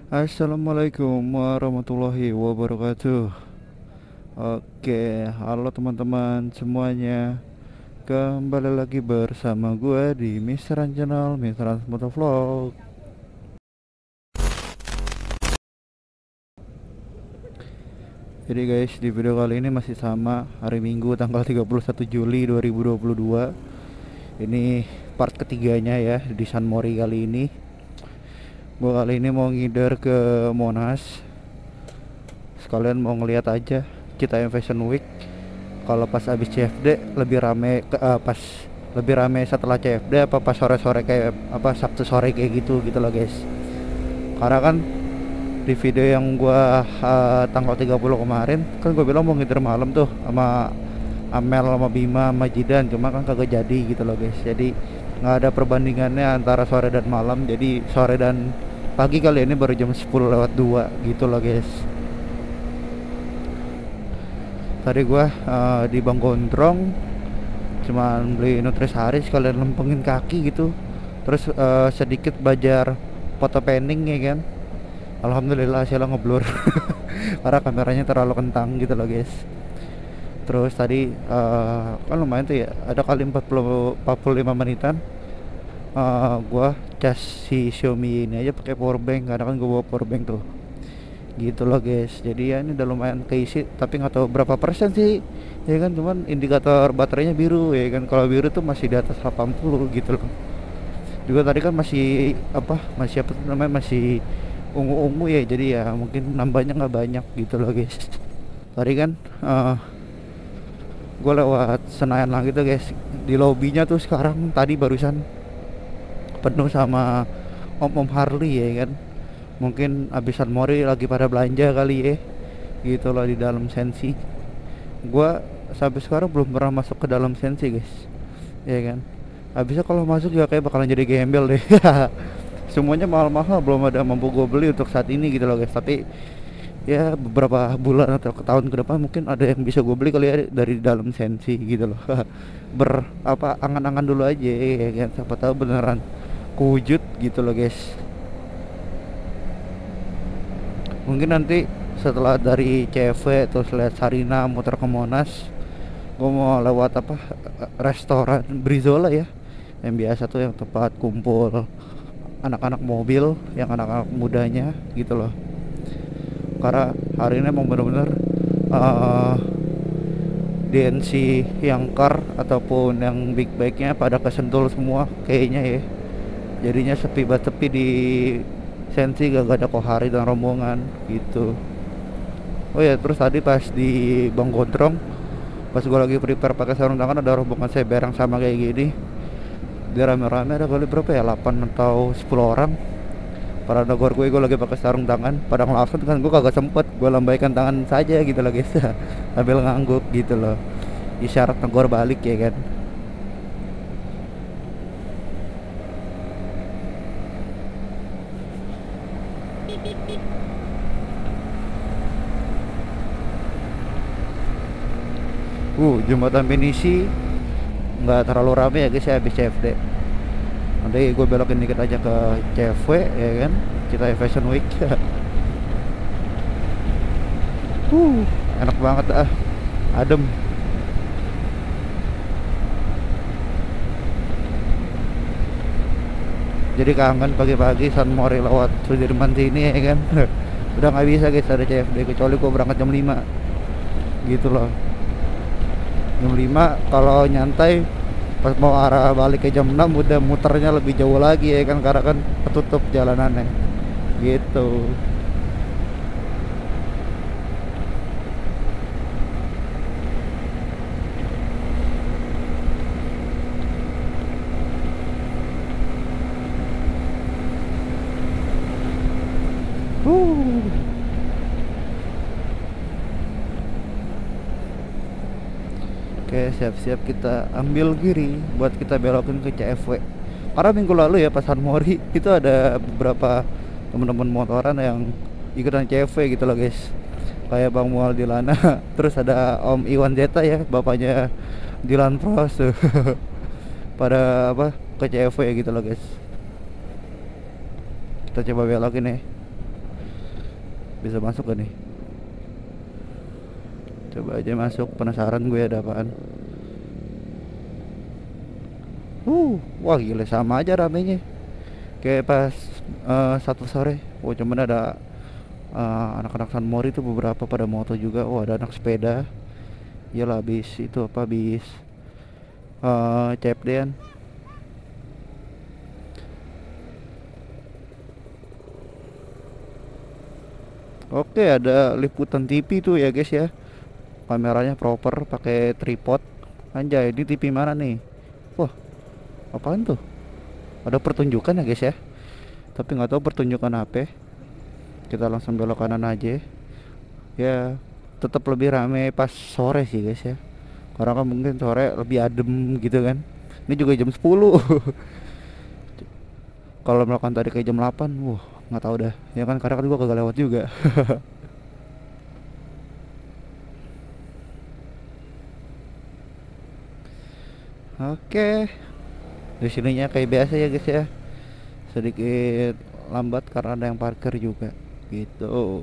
Assalamualaikum warahmatullahi wabarakatuh. Oke, halo teman-teman semuanya. Kembali lagi bersama gue di Mister Channel, Mister Motovlog. Jadi guys, di video kali ini masih sama hari Minggu tanggal 31 Juli 2022. Ini part ketiganya ya di San Mori kali ini. Gue kali ini mau ngider ke Monas. Sekalian mau ngeliat aja kita Fashion Week. Kalau pas habis CFD lebih rame pas lebih rame setelah CFD apa pas sore-sore kayak apa Sabtu sore kayak gitu gitu loh guys. Karena kan di video yang gua tanggal 30 kemarin kan gue bilang mau ngider malam tuh sama Amel sama Bima sama Jidan, cuma kan kagak jadi gitu loh guys. Jadi nggak ada perbandingannya antara sore dan malam, jadi sore dan pagi kali ini baru jam 10 lewat 2 gitu loh guys. Tadi gua di Bang Gondrong cuman beli nutrisari sekalian lempengin kaki gitu. Terus sedikit belajar foto pending ya kan. Alhamdulillah hasilnya ngeblur karena kameranya terlalu kentang gitu loh guys. Terus tadi kan lumayan tuh ya, ada kali 45 menitan. Gua cas si Xiaomi ini aja pakai power bank karena kan gua bawa power bank tuh gitu loh guys. Jadi ya ini udah lumayan keisi, tapi nggak tahu berapa persen sih ya kan, cuman indikator baterainya biru ya kan. Kalau biru tuh masih di atas 80 gitu loh. Juga tadi kan masih masih apa tuh namanya, masih ungu-ungu ya, jadi ya mungkin nambahnya nggak banyak gitu loh guys. Tadi kan gue lewat Senayan lagi tuh guys, di lobbynya tuh sekarang tadi barusan penuh sama om-om Harley ya kan. Mungkin abisan Mori lagi pada belanja kali ya gitu loh di dalam Sensi. Gua sampai sekarang belum pernah masuk ke dalam Sensi guys ya kan. Habisnya kalau masuk ya kayak bakalan jadi gembel deh. Semuanya mahal-mahal, belum ada mampu gue beli untuk saat ini gitu loh guys. Tapi ya beberapa bulan atau tahun ke depan mungkin ada yang bisa gue beli kali ya dari dalam Sensi gitu loh. Angan-angan dulu aja ya kan, siapa tahu beneran kewujud gitu loh guys. Mungkin nanti setelah dari CV terus lihat Sarina muter ke Monas, gue mau lewat restoran Brizola ya, yang biasa tuh yang tempat kumpul anak-anak mobil, yang anak-anak mudanya gitu loh. Karena hari ini emang bener-bener DNC yang car ataupun yang big bike-nya pada kesentul semua kayaknya ya. Jadinya sepi banget, sepi di Sensi, gak ada Kohari dan rombongan gitu. Oh ya, terus tadi pas di Bang Gondrong, pas gue lagi prepare pakai sarung tangan, ada rombongan saya berang sama kayak gini. Dia rame-rame, ada kali berapa ya, 8 atau 10 orang. Para negor gue lagi pakai sarung tangan, pada ngelaksanakan kan gue kagak sempet, gue lambaikan tangan saja gitu loh guys. Sambil ngangguk gitu loh, isyarat negor balik ya kan. Jembatan Pinisi nggak terlalu rame ya guys ya, habis CFD. Nanti gue belokin dikit aja ke CFW ya kan, kita Fashion Week. Enak banget adem. Jadi kangen pagi-pagi San Mori lewat Sudirman sini ya kan. Udah nggak bisa guys ada CFD, kecuali gue berangkat jam 5 gitu loh. Jam 5 kalau nyantai, pas mau arah balik ke jam 6 udah muternya lebih jauh lagi ya kan, karena kan ketutup jalanannya gitu. Oke, siap-siap kita ambil kiri buat kita belokin ke CFW. Karena minggu lalu ya pas San Mori itu ada beberapa teman-teman motoran yang ikutan CFW gitu loh guys. Kayak Bang Mual Dilana, terus ada Om Iwan Zeta ya, bapaknya Dilan Pros tuh. Pada ke CFW gitu loh guys. Kita coba belokin ya. Bisa masuk gak nih? Coba aja masuk, penasaran gue ada apaan. Wah gila sama aja ramenya. Kayak pas satu sore. Oh cuman ada anak-anak San Mori tuh beberapa pada moto juga. Oh ada anak sepeda. Iyalah habis itu apa habis CFD-an. Oke ada liputan TV tuh ya guys ya. Kameranya proper pakai tripod. Anjay ini TV mana nih? Wah apaan tuh? Ada pertunjukan ya guys ya. Tapi nggak tahu pertunjukan apa. Kita langsung belok kanan aja. Ya tetap lebih rame pas sore sih guys ya. Karena kan mungkin sore lebih adem gitu kan. Ini juga jam 10. Kalau melakukan tadi kayak jam 8, wah nggak tahu dah. Ya kan karena kan gua kagak lewat juga. Oke, di sininya kayak biasa ya guys ya. Sedikit lambat karena ada yang parkir juga. Gitu.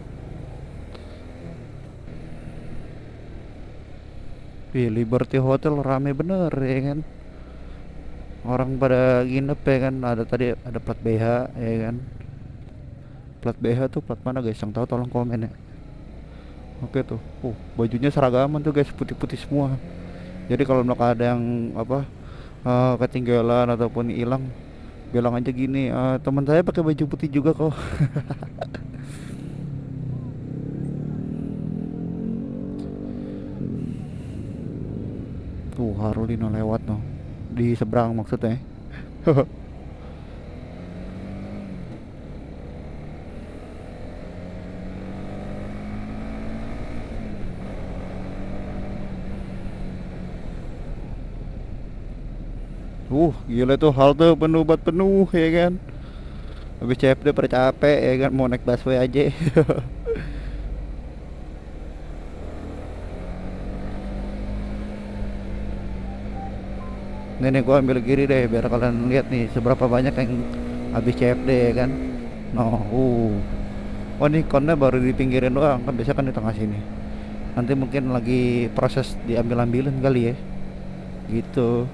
Liberty Hotel rame bener ya kan. Orang pada nginep ya kan. Ada tadi ada plat BH ya kan. Plat BH tuh plat mana guys? Yang tahu tolong komen ya. Oke tuh. Bajunya seragaman tuh guys, putih-putih semua. Jadi kalau misalkan ada yang apa ketinggalan ataupun hilang, bilang aja gini, teman saya pakai baju putih juga kok. Tuh Harulino lewat no. Di seberang maksudnya. Gila tuh halte penuh buat penuh ya kan. Habis CFD pada capek ya kan, mau naik busway aja. Nih gua ambil kiri deh biar kalian lihat nih seberapa banyak yang habis CFD ya kan. Oh nih konnya baru di pinggirin doang kan, biasa kan di tengah sini. Nanti mungkin lagi proses diambil-ambilin kali ya. Gitu.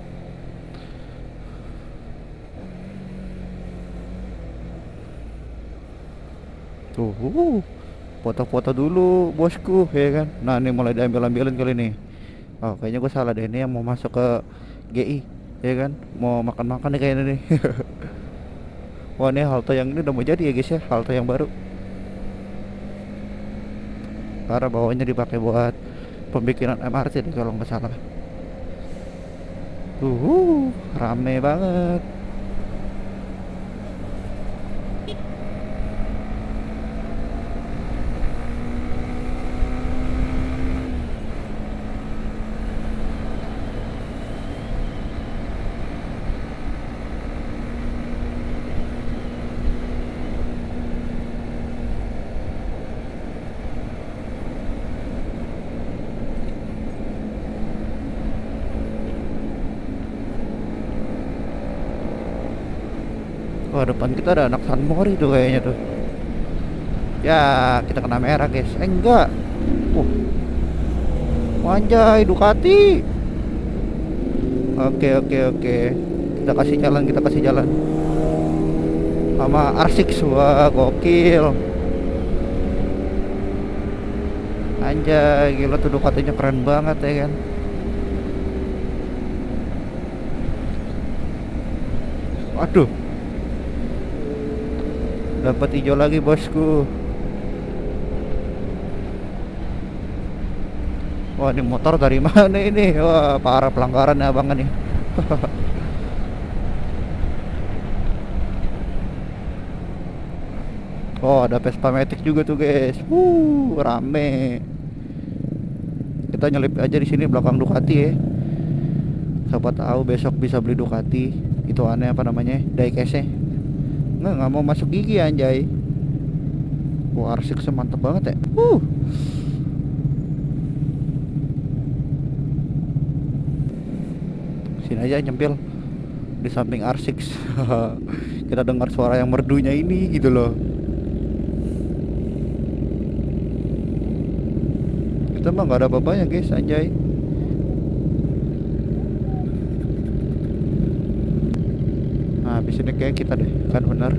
Foto-foto dulu bosku ya kan. Nah ini mulai diambil-ambilin kali nih. Oh kayaknya gue salah deh, ini yang mau masuk ke GI ya kan, mau makan-makan nih kayaknya nih. Wah ini halte yang ini udah mau jadi ya guys ya, halte yang baru. Karena bawahnya dipakai buat pembikinan MRT deh kalau nggak salah. Rame banget. Wah depan kita ada anak San Mori tuh kayaknya tuh. Ya kita kena merah guys. Enggak. Wanjay Ducati. Oke. Kita kasih jalan, sama R6. Wah gokil. Anjay gila tuh Ducatinya keren banget ya kan. Waduh, dapat hijau lagi bosku. Wah ini motor dari mana ini? Wah parah pelanggaran ya abang nih. Oh ada Vespa Matic juga tuh guys. Rame. Kita nyelip aja di sini belakang Ducati ya. Siapa tahu besok bisa beli Ducati. Itu aneh apa namanya? Diecast-nya. Nggak mau masuk gigi anjay. Wah R6 mantep banget ya. Sini aja nyempil di samping R6. Kita dengar suara yang merdunya ini gitu loh. Kita mah nggak ada apa-apanya guys, anjay. Nah, habis ini kayak kita deh, kan benar.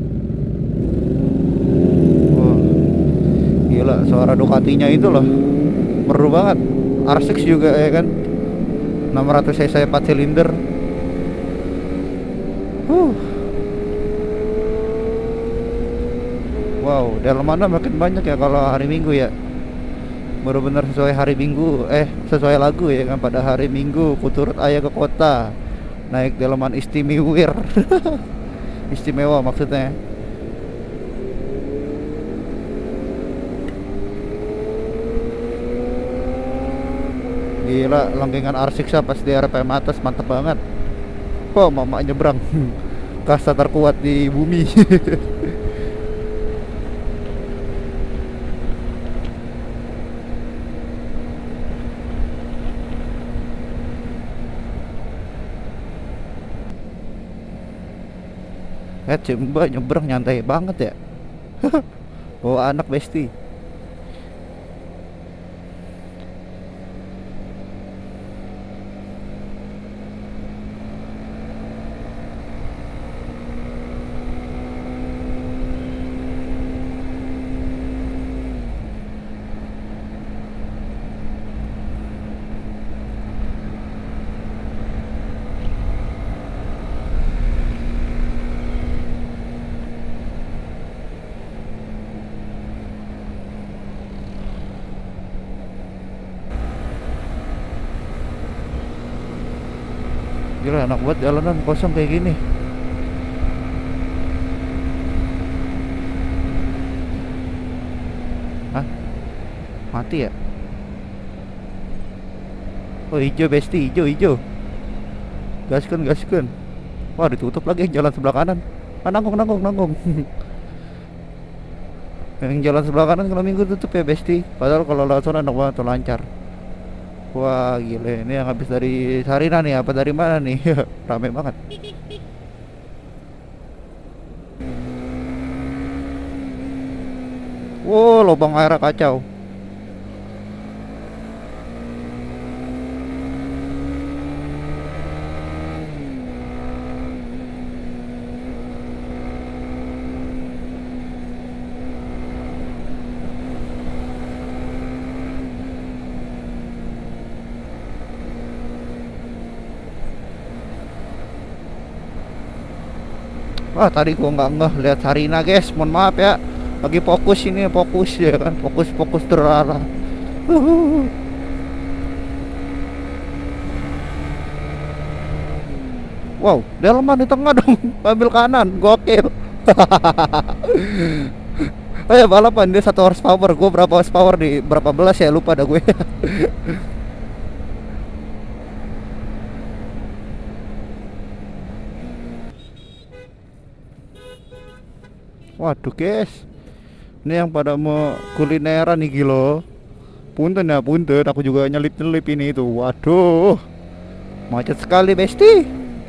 Wah, gila suara Ducatinya itu loh. Merdu banget. R6 juga ya kan. 600 cc 4 silinder. Huh. Wow, delmannya makin banyak ya kalau hari Minggu ya. Benar-benar sesuai hari Minggu, sesuai lagu ya kan. Pada hari Minggu kuturut ayah ke kota, naik delman istimewir. Istimewa maksudnya. Gila, langgengan R6 pas di RPM atas mantep banget. Wah, mama nyebrang. Kasta terkuat di bumi. Mbak nyebrang nyantai banget ya. Bawa anak besti. Gila, enak buat jalanan kosong kayak gini. Hah? Mati ya? Oh, hijau besti, hijau. Gaskan. Wah, ditutup lagi jalan sebelah kanan. Ah, nanggung. Yang jalan sebelah kanan kalau Minggu tutup ya besti. Padahal kalau lewat sana enak banget tuh, lancar. Wah, gile, ini yang habis dari Sarina nih, apa dari mana nih? Rame banget. Wow, lubang air kacau. Wah, tadi gua nggak ngeh lihat Sarina guys, mohon maaf ya. Lagi fokus ini, fokus ya kan, fokus terarah. Wow, delman di tengah dong, ambil kanan, gokil. Oh ya, balapan dia 1 horsepower, gue berapa horsepower di berapa belas ya, lupa dah gue. Waduh guys, ini yang pada mau kulineran nih gilo. Punten ya, punten, aku juga nyelip ini itu. Waduh, macet sekali besti.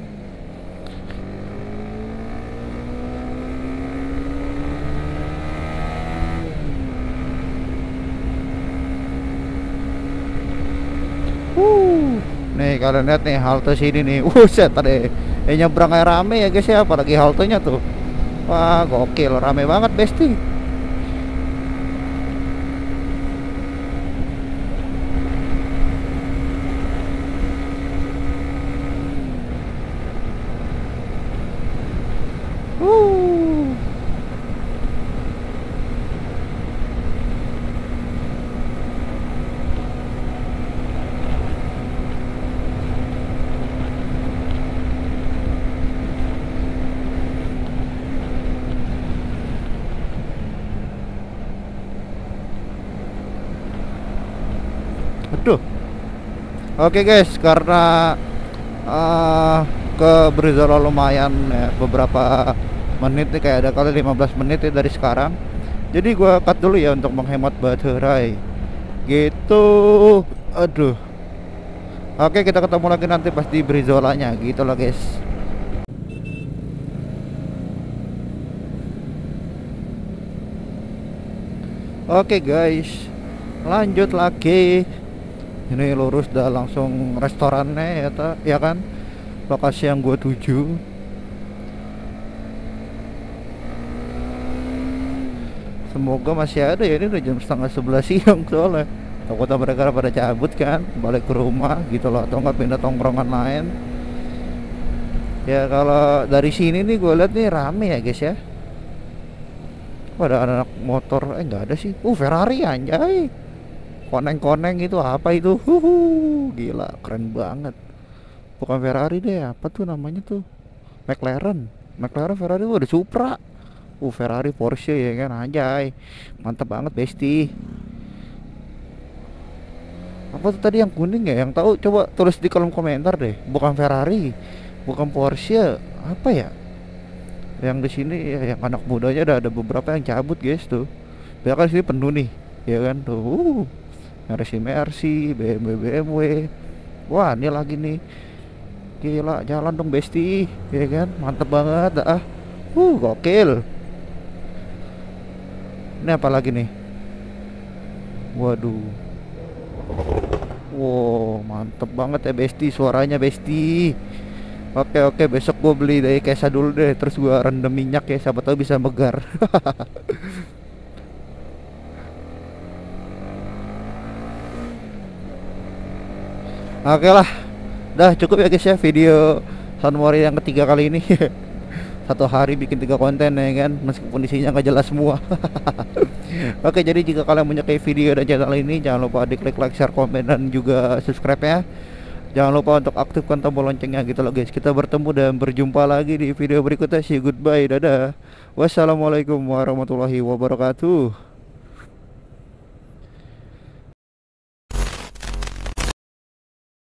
Nih kalian lihat nih halte sini nih. Set tadi nyebrang kayak rame ya guys ya, apalagi haltenya tuh. Wah, gokil, rame banget besti. Aduh. Oke guys, karena ke Brizola lumayan ya, beberapa menit nih, kayak ada kali 15 menit ya dari sekarang. Jadi gua cut dulu ya untuk menghemat baterai. Gitu. Aduh. Oke, kita ketemu lagi nanti pas di Brizolanya gitu lah guys. Oke guys, Lanjut lagi. Ini lurus dah langsung restorannya ya, ya kan, lokasi yang gue tuju. Semoga masih ada ya, ini udah jam setengah 11 siang soalnya. Takutnya mereka pada cabut kan, balik ke rumah gitu loh, atau nggak pindah tongkrongan lain. Ya kalau dari sini nih gue lihat nih rame ya guys ya. Ada anak motor, nggak ada sih. Ferrari anjay. Koneng-koneng itu apa itu? Gila, keren banget. Bukan Ferrari deh, apa tuh namanya tuh? McLaren. McLaren Ferrari tuh ada Supra. Ferrari Porsche ya kan, anjay. Mantap banget, Besti. Apa tuh tadi yang kuning ya? Yang tahu coba tulis di kolom komentar deh. Bukan Ferrari, bukan Porsche, apa ya? Yang di sini ya, yang anak mudanya ada beberapa yang cabut guys tuh. Biar kan sini penuh nih, ya kan tuh. Mercy Mercy, BMW BMW. Wah, ini lagi nih. Gila, jalan dong Besti, ya kan? Mantep banget, ah. Gokil. Ini apa lagi nih? Waduh. Wow, mantep banget ya Besti, suaranya Besti. Oke, besok gue beli dari Kesa dulu deh, terus gue rendam minyak ya, siapa tahu bisa megar. Oke lah, dah cukup ya guys ya video Sunmori yang ketiga kali ini. Satu hari bikin 3 konten ya kan, meskipun isinya nggak jelas semua. Oke, jadi jika kalian menyukai video dan channel ini, jangan lupa diklik like, share, komen, dan juga subscribe ya. Jangan lupa untuk aktifkan tombol loncengnya gitu loh guys. Kita bertemu dan berjumpa lagi di video berikutnya. See you, goodbye, dadah. Wassalamualaikum warahmatullahi wabarakatuh.